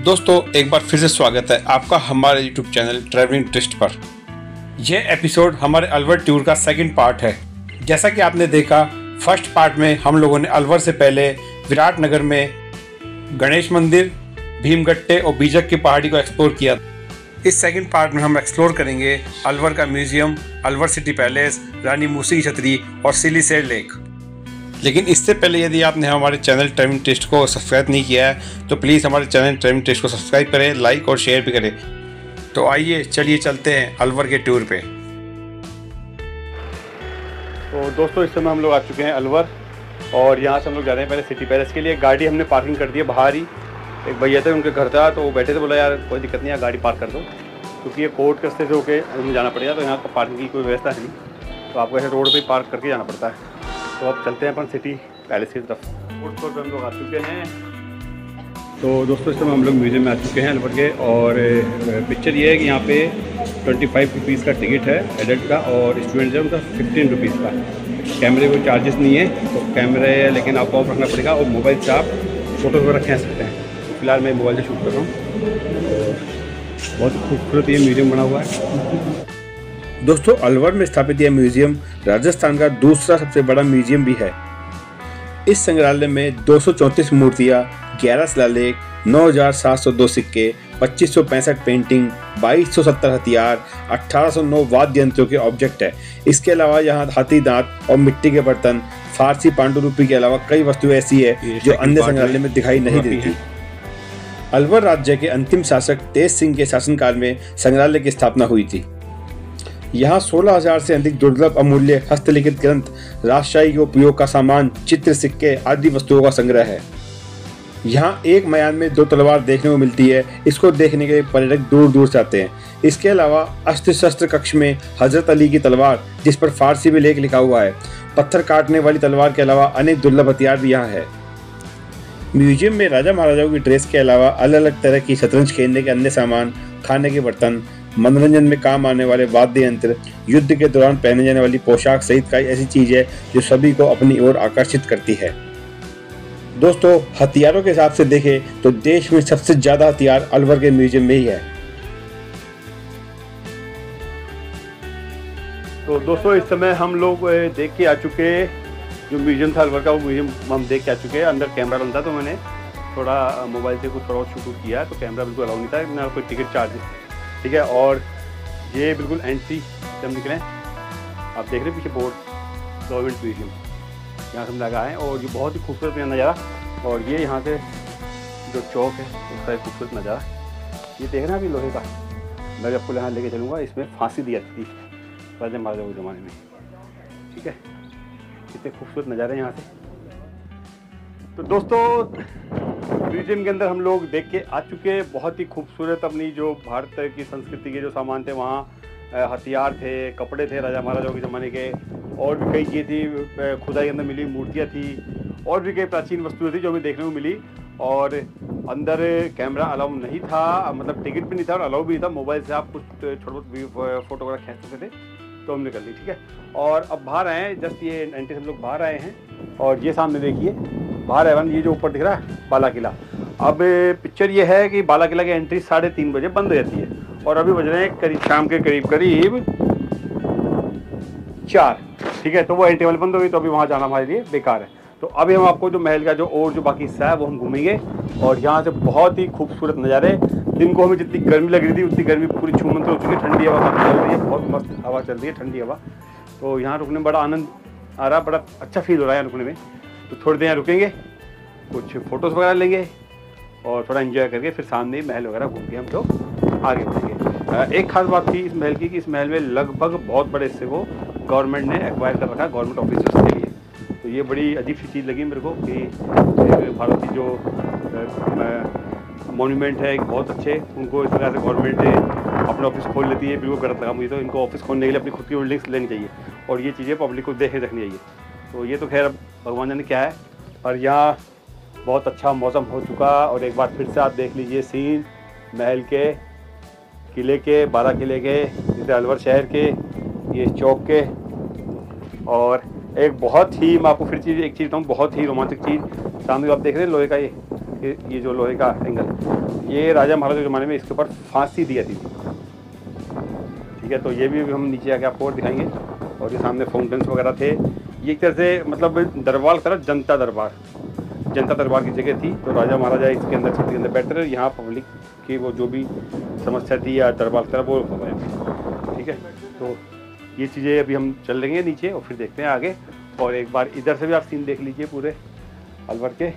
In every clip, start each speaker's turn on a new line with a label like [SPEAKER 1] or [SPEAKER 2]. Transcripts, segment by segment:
[SPEAKER 1] दोस्तों एक बार फिर से स्वागत है आपका हमारे YouTube चैनल ट्रैवलिंग ट्विस्ट पर। यह एपिसोड हमारे अलवर टूर का सेकंड पार्ट है। जैसा कि आपने देखा, फर्स्ट पार्ट में हम लोगों ने अलवर से पहले विराटनगर में गणेश मंदिर, भीमगट्टे और बीजक की पहाड़ी को एक्सप्लोर किया। इस सेकंड पार्ट में हम एक्सप्लोर करेंगे अलवर का museum, Alwar city palace, Rani Moosi की छतरी और सिलीसेर लेक। लेकिन इससे पहले यदि आपने हमारे चैनल ट्रैवलिंग टेस्ट को सब्सक्राइब नहीं किया है तो प्लीज़ हमारे चैनल ट्रैवलिंग टेस्ट को सब्सक्राइब करें, लाइक और शेयर भी करें। तो आइए चलिए चलते हैं अलवर के टूर पे।
[SPEAKER 2] तो दोस्तों इस समय हम लोग आ चुके हैं अलवर और यहाँ से हम लोग जा रहे हैं पहले सिटी पैलेस के लिए। गाड़ी हमने पार्किंग कर दी है बाहर ही। एक भैया थे, उनके घर था, तो वो बैठे थे, बोला यार कोई दिक्कत नहीं है, गाड़ी पार्क कर दो, क्योंकि ये कोर्ट के रास्ते से होकर हमें जाना पड़ेगा, तो यहाँ पर पार्किंग की कोई व्यवस्था है नहीं, तो आपको ऐसे रोड पर पार्क करके जाना पड़ता है। तो अब चलते हैं अपन सिटी पैलेस की तरफ। फूड कोर्ट पर हम लोग आ चुके हैं। तो दोस्तों इस समय हम लोग म्यूजियम में आ चुके हैं अलवर के, और पिक्चर ये है कि यहाँ पे 25 रुपीज़ का टिकट है एडल्ट का, और स्टूडेंट है उनका 15 रुपीज़ का। कैमरे को चार्जेस नहीं है, तो कैमरे लेकिन आपको ऑफ रखना पड़ेगा, और मोबाइल से आप फ़ोटो वगैरह रख सकते हैं। तो फिलहाल मैं मोबाइल से शूट कर रहा हूँ। बहुत खूबसूरत ये म्यूजियम बना हुआ है।
[SPEAKER 1] दोस्तों अलवर में स्थापित यह म्यूजियम राजस्थान का दूसरा सबसे बड़ा म्यूजियम भी है। इस संग्रहालय में 234 मूर्तियाँ, 11 शिलालेख, 9,702 सिक्के, 2565 पेंटिंग, 2270 हथियार, 1809 वाद्य यंत्रों के ऑब्जेक्ट है। इसके अलावा यहाँ हाथी दांत और मिट्टी के बर्तन, फारसी पांडुलिपि के अलावा कई वस्तुएं ऐसी है जो अन्य संग्रहालय में दिखाई नहीं देती। अलवर राज्य के अंतिम शासक तेज सिंह के शासनकाल में संग्रहालय की स्थापना हुई थी। यहाँ 16,000 से अधिक दुर्लभ अमूल्य हस्तलिखित ग्रंथ, राजशाही के उपयोग का सामान, चित्र, सिक्के आदि वस्तुओं का संग्रह है। यहाँ एक मयान में 2 तलवार देखने को मिलती है। इसको देखने के लिए पर्यटक दूर दूर से आते हैं। इसके अलावा अस्त्र शस्त्र कक्ष में हजरत अली की तलवार, जिस पर फारसी में लेख लिखा हुआ है, पत्थर काटने वाली तलवार के अलावा अनेक दुर्लभ हथियार भी यहाँ है। म्यूजियम में राजा महाराजाओं की ड्रेस के अलावा अलग अलग तरह की शतरंज खेलने के अन्य सामान, खाने के बर्तन, मनोरंजन में काम आने वाले वाद्य यंत्र, युद्ध के दौरान पहने जाने वाली पोशाक सहित कई ऐसी चीज है जो सभी को अपनी ओर आकर्षित करती है। दोस्तों हथियारों के हिसाब से देखें तो देश में सबसे ज्यादा हथियार अलवर के म्यूजियम में ही है।
[SPEAKER 2] तो दोस्तों इस समय हम लोग देख के आ चुके, जो म्यूजियम था अलवर का, वो म्यूजियम हम देख के आ चुके हैं। अंदर कैमरा बंद था, तो मैंने थोड़ा मोबाइल से कुछ थोड़ा शूट किया, तो कैमरा बिल्कुल अलाउ नहीं था, ना कोई टिकट चार्जेस, ठीक है। और ये बिल्कुल एंट्री से हम निकले, आप देख रहे हैं पीछे बोर्ड गवर्नमेंट म्यूजियम, यहाँ से हम लगा है, और ये बहुत ही खूबसूरत नज़ारा। और ये यहाँ से जो चौक है उसका एक खूबसूरत नज़ारा, ये देख रहे हैं अभी लोहे का। मैं आपको यहाँ लेके चलूँगा, इसमें फांसी दी जाती थी राजा महाराजाओं के ज़माने में, ठीक है। कितने खूबसूरत नज़ारे यहाँ से। तो दोस्तों म्यूजियम के अंदर हम लोग देख के आ चुके। बहुत ही खूबसूरत अपनी जो भारत की संस्कृति के जो सामान थे, वहाँ हथियार थे, कपड़े थे राजा महाराजाओं के ज़माने के, और भी कई चीज़ें थी, खुदाई के अंदर मिली मूर्तियाँ थी, और भी कई प्राचीन वस्तुएं थी जो हमें देखने को मिली। और अंदर कैमरा अलाउ नहीं था, मतलब टिकट भी नहीं था और अलाउ भी नहीं था। मोबाइल से आप कुछ छोटे बहुत फोटो वगैरह खींच सकते थे, तो हमने कर ली, ठीक है। और अब बाहर आए हैं, जस्ट ये एंट्री हम लोग बाहर आए हैं, और ये सामने देखिए बाहर है, ये जो ऊपर दिख रहा है बाला किला। अब पिक्चर ये है कि बाला किला की एंट्री 3:30 बजे बंद हो जाती है, और अभी बज रहे हैं करीब शाम के करीब 4, ठीक है। तो वो एंट्री वाले बंद हो गई, तो अभी वहाँ जाना हमारे लिए बेकार है। तो अभी हम आपको जो महल का जो और जो बाकी हिस्सा है वो हम घूमेंगे, और यहाँ से बहुत ही खूबसूरत नज़ारे। दिन को हमें जितनी गर्मी लग रही थी उतनी गर्मी पूरी छूमंतर हो चुकी है, ठंडी हवा चल रही है, बहुत मस्त हवा चल रही है, ठंडी हवा। तो यहाँ रुकने में बड़ा आनंद आ रहा, बड़ा अच्छा फील हो रहा है यहाँ रुकने में। तो थोड़ी देर रुकेंगे, कुछ फ़ोटोज़ वगैरह लेंगे, और थोड़ा एंजॉय करके फिर सामने महल वगैरह घूम के हम लोग आगे बढ़ेंगे। एक खास बात थी इस महल की कि इस महल में लगभग बहुत बड़े हिस्से को गवर्नमेंट ने एक्वायर कर रखा है, गवर्नमेंट ऑफिसर्स के लिए। तो ये बड़ी अजीब सी चीज़ लगी मेरे को कि भारत की जो मोन्यूमेंट है बहुत अच्छे, उनको इस तरह से गवर्नमेंट अपना ऑफिस खोल लेती है, बिल्कुल गलत लगा मुझे। तो इनको ऑफिस खोलने के लिए अपनी खुद की बिल्डिंग्स लेनी चाहिए, और ये चीज़ें पब्लिक को देख रखनी चाहिए। तो ये तो खैर अब भगवान जाने क्या है। और यहाँ बहुत अच्छा मौसम हो चुका, और एक बार फिर से आप देख लीजिए सीन महल के, किले के, बाला किले के, जैसे अलवर शहर के, ये चौक के। और एक बहुत ही, मैं आपको फिर एक चीज़ बताऊँ, बहुत ही रोमांचक चीज़ सामने आप देख रहे हैं लोहे का ये ये जो लोहे का एंगल, ये राजा महाराजा के ज़माने में इसके ऊपर फांसी दी जाती थी। ठीक है, तो ये भी हम नीचे आके आपको और दिखाएंगे। और ये सामने फाउंटेन्स वगैरह थे। ये एक तरह से मतलब दरबार की तरह जनता दरबार की जगह थी। तो राजा महाराजा इसके अंदर छत के अंदर बैठते रहे। यहाँ पब्लिक की वो जो भी समस्या थी या दरबार की तरह वो हो गया। ठीक है, तो ये चीज़ें अभी हम चल लेंगे नीचे और फिर देखते हैं आगे। और एक बार इधर से भी आप सीन देख लीजिए पूरे अलवर के।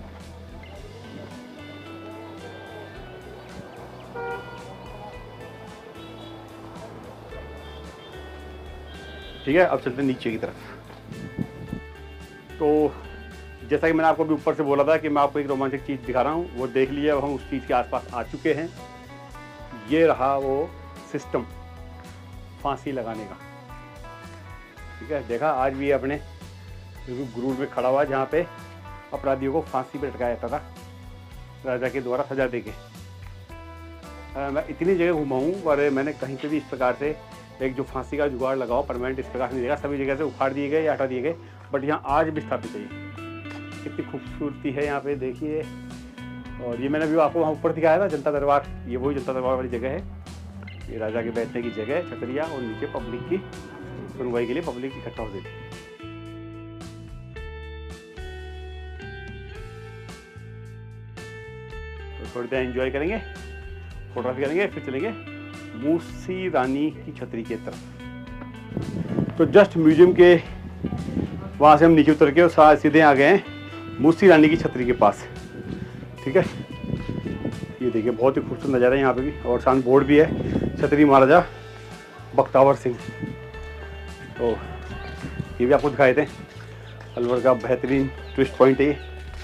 [SPEAKER 2] ठीक है, अब चलते हैं नीचे की तरफ। तो जैसा कि मैंने आपको भी ऊपर से बोला था कि मैं आपको एक रोमांचक चीज़ दिखा रहा हूँ, वो देख लीजिए। अब हम उस चीज़ के आसपास आ चुके हैं। ये रहा वो सिस्टम फांसी लगाने का। ठीक है, देखा आज भी अपने गुरूर में खड़ा हुआ जहाँ पे अपराधियों को फांसी पे लटकाया जाता था राजा के द्वारा सजा देके। मैं इतनी जगह घूमा हूँ और मैंने कहीं पे भी इस प्रकार से एक जो फांसी का जुगाड़ लगाओ परमानेंट इस प्रकार से नहीं देखा। सभी जगह से उखाड़ दिए गए या हटा दिए गए, बट यहाँ आज भी स्थापित है। कितनी खूबसूरती है यहाँ पे, देखिए। और ये मैंने भी आपको वहाँ ऊपर दिखाया था जनता दरबार, ये वही जनता दरबार वाली जगह है। ये राजा के बैठने की जगह है, छतरिया, और नीचे पब्लिक की सुनवाई के लिए पब्लिक इकट्ठा होती थी। तो थोड़ी देर एंजॉय करेंगे, फोटोग्राफी करेंगे, फिर चलेंगे मूसी रानी की छतरी की तरफ। तो जस्ट म्यूजियम के वहाँ से हम नीचे उतर के और सीधे आ गए हैं मूसी रानी की छतरी के पास। ठीक है, ये देखिए बहुत ही खूबसूरत नज़ारा है यहाँ पे भी। और सामने बोर्ड भी है, छतरी महाराजा बख्तावर सिंह। तो ये भी आपको दिखाए थे, अलवर का बेहतरीन ट्विस्ट पॉइंट है ये।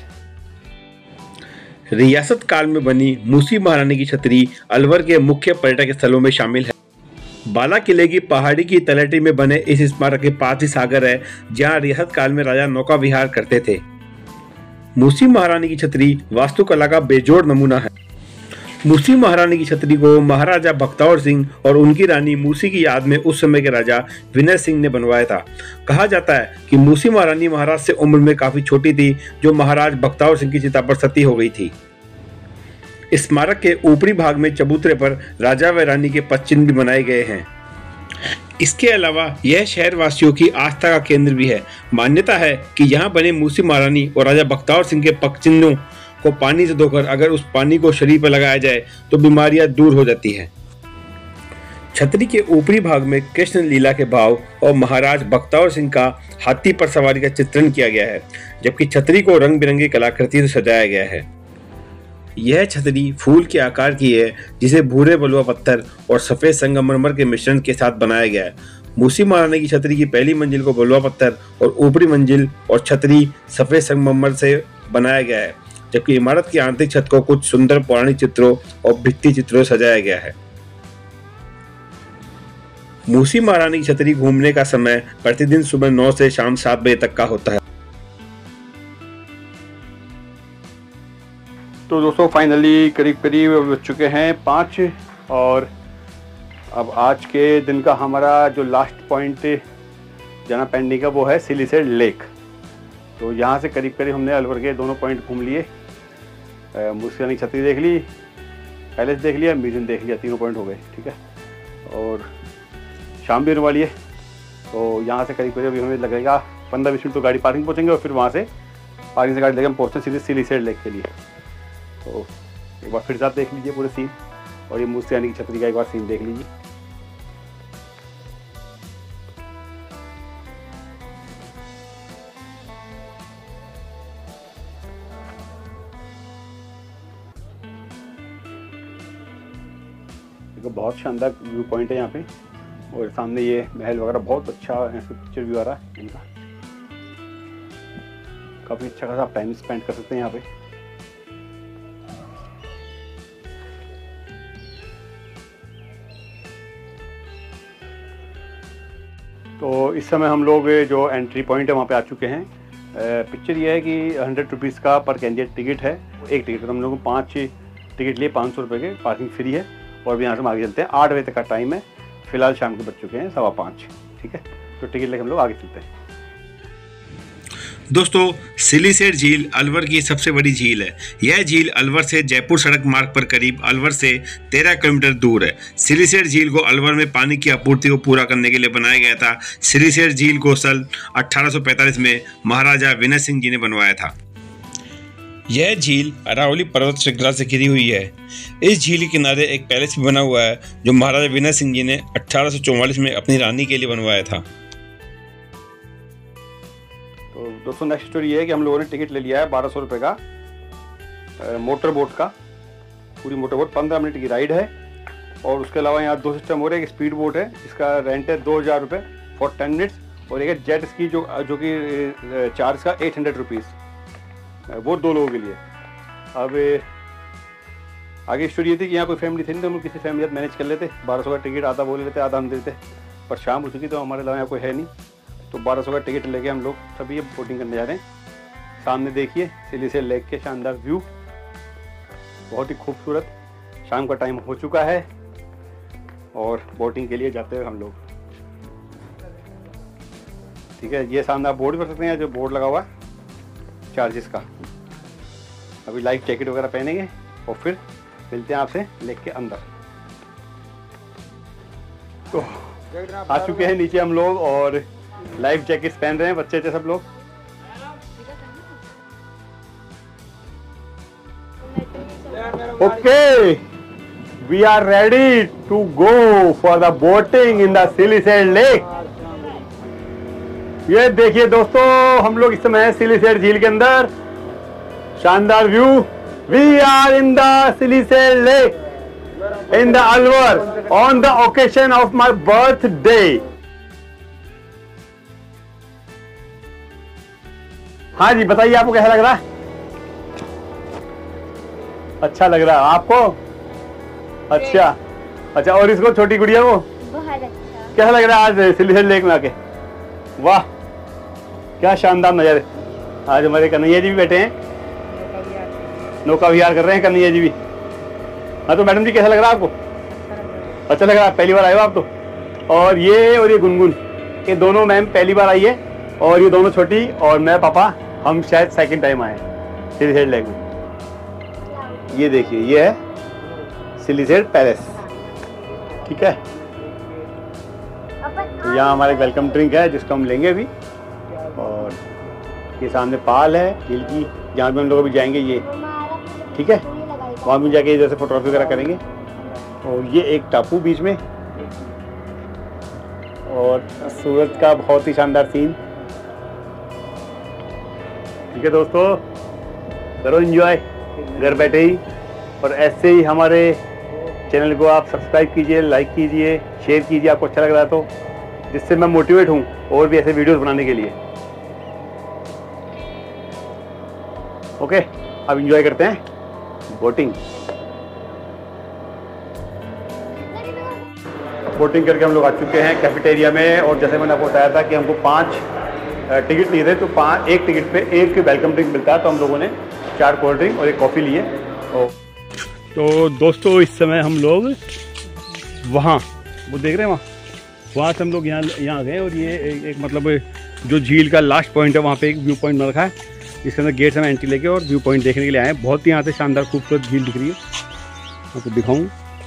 [SPEAKER 1] रियासत काल में बनी मूसी महारानी की छतरी अलवर के मुख्य पर्यटक स्थलों में शामिल है। बाला किले की पहाड़ी की तलहटी में बने इस स्मारक के पास ही सागर है, जहां रियासत काल में राजा नौका विहार करते थे। मूसी महारानी की छतरी वास्तुकला का बेजोड़ नमूना है। मूसी महारानी की छतरी को महाराजा बख्तावर सिंह और उनकी रानी मूसी की याद में उस समय के राजा विनय सिंह ने बनवाया था। कहा जाता है कि मूसी महारानी महाराज से उम्र में काफी छोटी थी, जो महाराज बख्तावर सिंह की चिता पर सती हो गई थी। स्मारक के ऊपरी भाग में चबूतरे पर राजा व रानी के पदचिन्ह भी बनाए गए हैं। इसके अलावा यह शहर वासियों की आस्था का केंद्र भी है। मान्यता है कि यहाँ बने मूसी महारानी और राजा बख्तावर सिंह के पदचिन्हों को पानी से धोकर अगर उस पानी को शरीर पर लगाया जाए तो बीमारियां दूर हो जाती हैं। छतरी के ऊपरी भाग में कृष्ण लीला के भाव और महाराज बख्तावर सिंह का हाथी पर सवारी का चित्रण किया गया है, जबकि छतरी को रंग बिरंगी कलाकृति से सजाया गया है। यह छतरी फूल के आकार की है, जिसे भूरे बलुआ पत्थर और सफेद संगमरमर के मिश्रण के साथ बनाया गया है। मूसी महारानी की छतरी की पहली मंजिल को बलुआ पत्थर और ऊपरी मंजिल और छतरी सफेद संगमरमर से बनाया गया है, जबकि इमारत की आंतरिक छत को कुछ सुंदर पौराणिक चित्रों और भित्ति चित्रों से सजाया गया है। मूसी महारानी की छतरी घूमने का समय प्रतिदिन सुबह 9 से शाम 7 बजे तक का होता है।
[SPEAKER 2] तो दोस्तों फाइनली करीब करीब बज चुके हैं 5 और अब आज के दिन का हमारा जो लास्ट पॉइंट जाना पेंडिंग है वो है सिलीसेड लेक। तो यहाँ से करीब करीब हमने अलवर के दोनों पॉइंट घूम लिए। मूसी रानी की छतरी देख ली, पैलेस देख लिया, म्यूजियम देख लिया, तीनों पॉइंट हो गए। ठीक है, और शाम भी होने वाली है। तो यहाँ से करीब करीब हमें लगेगा 15-20 मिनट तो गाड़ी पार्किंग पहुँचेंगे और फिर वहाँ से पार्किंग से गाड़ी लेकर हम पहुँचते सीधे सिलीसेड लेक के लिए। तो एक बार फिर से आप देख लीजिए पूरे सीन, और ये मूसी रानी की छतरी का एक बार सीन देख लीजिए। देखो बहुत शानदार व्यू पॉइंट है यहाँ पे, और सामने ये महल वगैरह बहुत अच्छा पिक्चर व्यू आ रहा है इनका। काफ़ी अच्छा खासा आप टाइम स्पेंड कर सकते हैं यहाँ पे। तो इस समय हम लोग जो एंट्री पॉइंट है वहाँ पे आ चुके हैं। पिक्चर ये है कि 100 रुपीज़ का पर कैंडिडेट टिकट है। एक टिकट तो हम लोगों को 5 टिकट लिए 500 रुपये के, पार्किंग फ्री है। और भी यहाँ से हम आगे चलते हैं, 8 बजे तक का टाइम है। फिलहाल शाम के बज चुके हैं 5:15। ठीक है, तो टिकट लेकर हम लोग आगे चलते हैं।
[SPEAKER 1] दोस्तों, सिलीसेट झील अलवर की सबसे बड़ी झील है। यह झील अलवर से जयपुर सड़क मार्ग पर करीब अलवर से 13 किलोमीटर दूर है। सिलीसेट झील को अलवर में पानी की आपूर्ति को पूरा करने के लिए बनाया गया था। सिलीसेट झील को सन 1845 में महाराजा विनय सिंह जी ने बनवाया था। यह झील अरावली पर्वत श्रृंखला से घिरी हुई है। इस झील के किनारे एक पैलेस भी बना हुआ है जो महाराजा विनय सिंह जी ने 1844 में अपनी रानी के लिए बनवाया था।
[SPEAKER 2] तो दोस्तों, नेक्स्ट स्टोरी ये है कि हम लोगों ने टिकट ले लिया है 1200 रुपये का मोटर बोट का। पूरी मोटर बोट 15 मिनट की राइड है। और उसके अलावा यहाँ 2 सिस्टम हो रहे हैं। एक स्पीड बोट है जिसका रेंट है 2000 रुपये फॉर 10 मिनट्स, और एक है जेट स्की जो कि चार्ज का 800 रुपीज़, वो 2 लोगों के लिए। अब आगे स्टोरी ये थी कि यहाँ कोई फैमिली थी नहीं, तो हम लोग किसी फैमिली साथ मैनेज कर लेते। 1200 का टिकट आधा बोल लेते, आधा हम देते, पर शाम हो चुकी तो हमारे अलावा यहाँ कोई है नहीं, तो 1200 का टिकट लेके हम लोग सभी बोटिंग करने जा रहे हैं। सामने देखिए सिलीसेट लेक के शानदार व्यू, बहुत ही खूबसूरत। शाम का टाइम हो चुका है और बोटिंग के लिए जाते हैं हम लोग। ठीक है, ये सामने आप बोर्ड कर सकते हैं, जो बोर्ड लगा हुआ है चार्जेस का। अभी लाइफ जैकेट वगैरह पहनेंगे और फिर मिलते हैं आपसे लेक के अंदर। तो आ चुके हैं नीचे हम लोग और लाइफ जैकेट पहन रहे हैं बच्चे थे सब लोग। Okay, we are ready to go for the boating in the Siliserh lake. ये देखिए दोस्तों, हम लोग इस समय सिलीसेट झील के अंदर, शानदार view. We are in the Siliserh lake in the Alwar on the occasion of my birthday. हाँ जी, बताइए आपको कैसा लग रहा है? अच्छा लग रहा है आपको? अच्छा अच्छा, और इसको छोटी गुड़िया को
[SPEAKER 3] बहुत अच्छा।
[SPEAKER 2] कैसा लग रहा है आज सिलीसेट लेक में आके? वाह, क्या शानदार नज़ारे। आज हमारे कन्हैया जी भी बैठे हैं, नौका विहार कर रहे हैं कन्हैया जी भी। हाँ, तो मैडम जी कैसा लग रहा है आपको? अच्छा लग रहा है, पहली बार आए हो आप तो। और ये गुनगुन, ये दोनों मैम पहली बार आई है, और ये दोनों छोटी और मैं पापा, हम शायद सेकंड टाइम आए सिलीसेट लेक में। ये देखिए, ये है सिलीसेट पैलेस। ठीक है, तो यहाँ हमारे वेलकम ड्रिंक है जिसको हम लेंगे अभी। और ये सामने पाल है झील की, जहाँ भी हम लोग अभी जाएंगे ये। ठीक है, वहाँ भी जाके जैसे फोटोग्राफी वगैरह करेंगे। और ये एक टापू बीच में, और सूरज का बहुत ही शानदार सीन। ठीक है दोस्तों, करो एंजॉय घर बैठे ही। और ऐसे ही हमारे चैनल को आप सब्सक्राइब कीजिए, लाइक कीजिए, शेयर कीजिए आपको अच्छा लग रहा है तो, जिससे मैं मोटिवेट हूँ और भी ऐसे वीडियोस बनाने के लिए। ओके, अब एंजॉय करते हैं बोटिंग। बोटिंग करके हम लोग आ चुके हैं कैफेटेरिया में। और जैसे मैंने आपको बताया था कि हमको 5 टिकट लिए थे, तो एक टिकट पे एक वेलकम ड्रिंक मिलता है। तो हम लोगों ने 4 कोल्ड ड्रिंक और एक कॉफ़ी लिए। तो दोस्तों, इस समय हम लोग वहाँ, वो देख रहे हैं वहाँ से हम लोग यहाँ गए। और ये एक मतलब जो झील का लास्ट पॉइंट है, वहाँ पे एक व्यू पॉइंट बना रखा है, जिसके अंदर गेट से मैं एंट्री लेके और व्यू पॉइंट देखने के लिए आए हैं। बहुत ही यहाँ से शानदार खूबसूरत झील दिख रही है, आपको दिखाऊँ।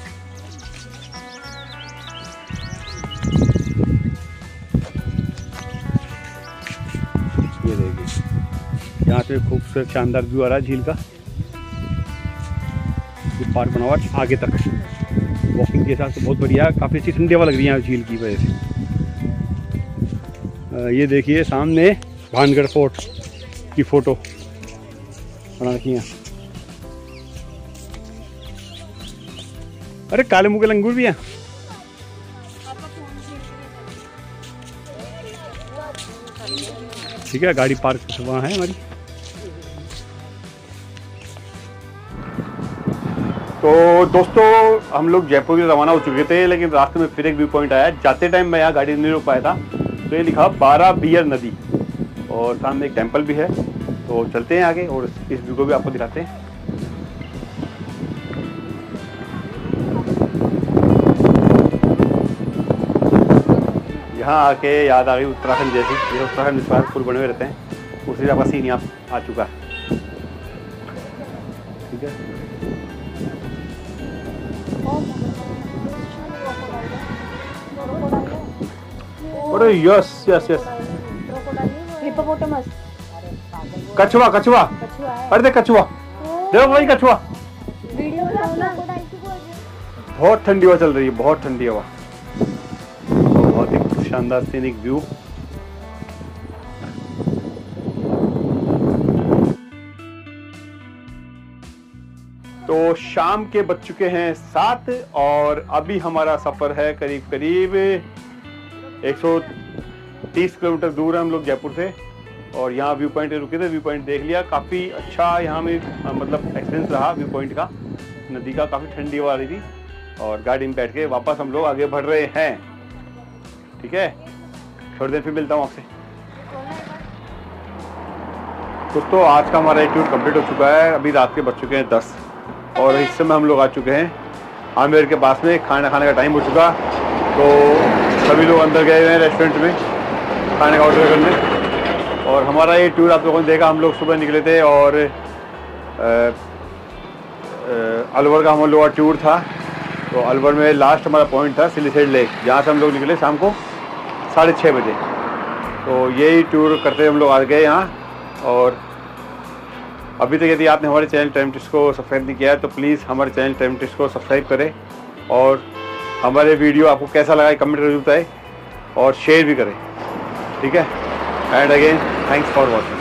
[SPEAKER 2] ये देखिए, यहाँ से खूबसूरत शानदार व्यू आ रहा है झील का। ये पार्क बना हुआ है आगे तक, वॉकिंग के हिसाब से बहुत बढ़िया है। काफ़ी अच्छी ठंडी हवा लग रही है झील की वजह से। ये देखिए सामने भानगढ़ फोर्ट की फ़ोटो बना रखी है। अरे काले मुँह के लंगूर भी हैं। ठीक है, गाड़ी पार्क वहाँ है हमारी। तो दोस्तों, हम लोग जयपुर के रवाना हो चुके थे, लेकिन रास्ते में फिर एक व्यू पॉइंट आया। जाते टाइम मैं यहाँ गाड़ी नहीं रोक पाया था, तो ये लिखा 12 बियर नदी, और सामने एक टेंपल भी है। तो चलते हैं आगे और इस व्यू को भी आपको दिखाते हैं। यहाँ आके याद आ गई उत्तराखंड जैसी। ये उत्तराखंड इस बार फुल बने हुए रहते हैं। उसी जगह सीन यहाँ आ चुका है। ठीक है, अरे यस यस यस,
[SPEAKER 3] हिप्पोपोटामस,
[SPEAKER 2] कछुआ कछुआ, अरे देख कछुआ, देखो भाई कछुआ।
[SPEAKER 3] वीडियो बनाओ ना।
[SPEAKER 2] बहुत ठंडी हवा चल रही है, बहुत ठंडी हवा, बहुत ही शानदार सीनिक व्यू। तो शाम के बज चुके हैं 7 और अभी हमारा सफर है करीब करीब 130 किलोमीटर दूर है हम लोग जयपुर से। और यहाँ व्यू पॉइंट रुके थे, व्यू पॉइंट देख लिया, काफ़ी अच्छा यहाँ में मतलब एक्सपीरियंस रहा व्यू पॉइंट का, नदी का। काफ़ी ठंडी हवा आ रही थी और गाड़ी में बैठ के वापस हम लोग आगे बढ़ रहे हैं। ठीक है, थोड़ी देर फिर मिलता हूँ आपसे। दोस्तों आज का हमारा टूर कंप्लीट हो चुका है, अभी रात के बज चुके हैं 10 और इस समय हम लोग आ चुके हैं आमेर के पास में। खाना खाने का टाइम हो चुका, तो सभी लोग अंदर गए हुए हैं रेस्टोरेंट में खाने का ऑर्डर करने। और हमारा ये टूर आप लोगों ने देखा, हम लोग सुबह निकले थे और अलवर का हम लोगों का टूर था। तो अलवर में लास्ट हमारा पॉइंट था सिलिसेट लेक, जहाँ से हम लोग निकले शाम को 6:30 बजे। तो यही टूर करते हम लोग आ गए यहाँ। और अभी तक यदि आपने हमारे चैनल टाइम टिप्स को सब्सक्राइब नहीं किया है तो प्लीज़ हमारे चैनल टाइम टिप्स को सब्सक्राइब करें और हमारे वीडियो आपको कैसा लगा कमेंट करके बताएं और शेयर भी करें। ठीक है, and again thanks for watching.